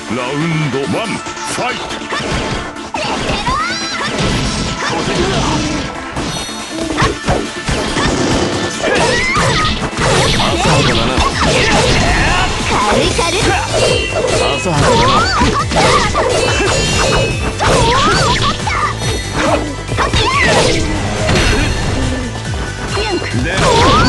ラウンド1ファイト。浅はかだな。 軽い軽い。 浅はかだな。出ろ。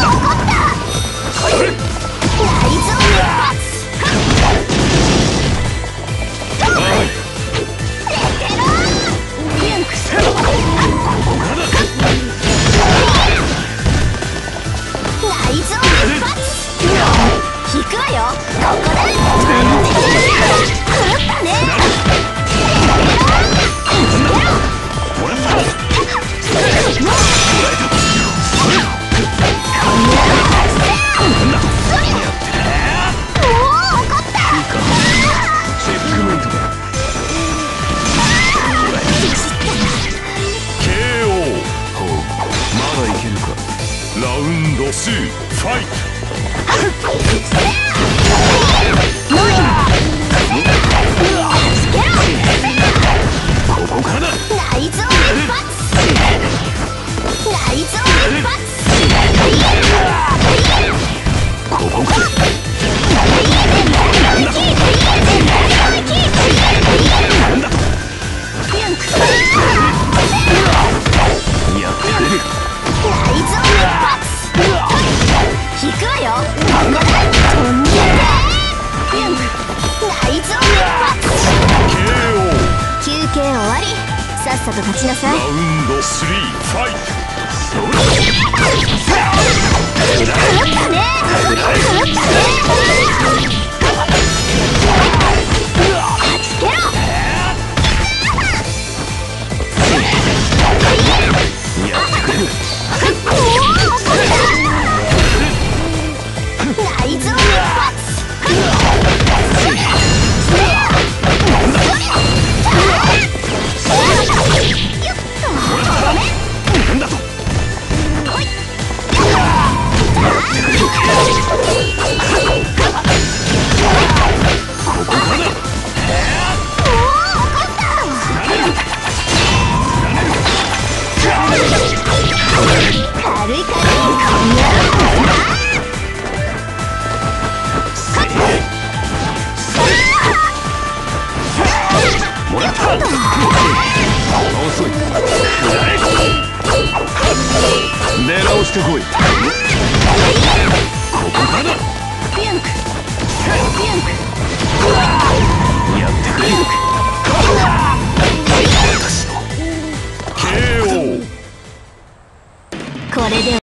引くわよ。ここだ。狂ったね。 ラウンド2ファイト。ここからだ。 内臓一発。内臓一発。 ここから。やってくれる。 内臓一発。引くわよ。ここだ。飛んでて。内臓一発。休憩終わり。さっさと立ちなさい。 ラウンド3ファイト。 狂ったね。狂ったね。つけろ。 やってくれる。 内臓一発。 なんだと。ここからだ。 軽い軽い。 もらった。遅い。狙おしてこい。ここからだ。やってくれる。私の KO。 これで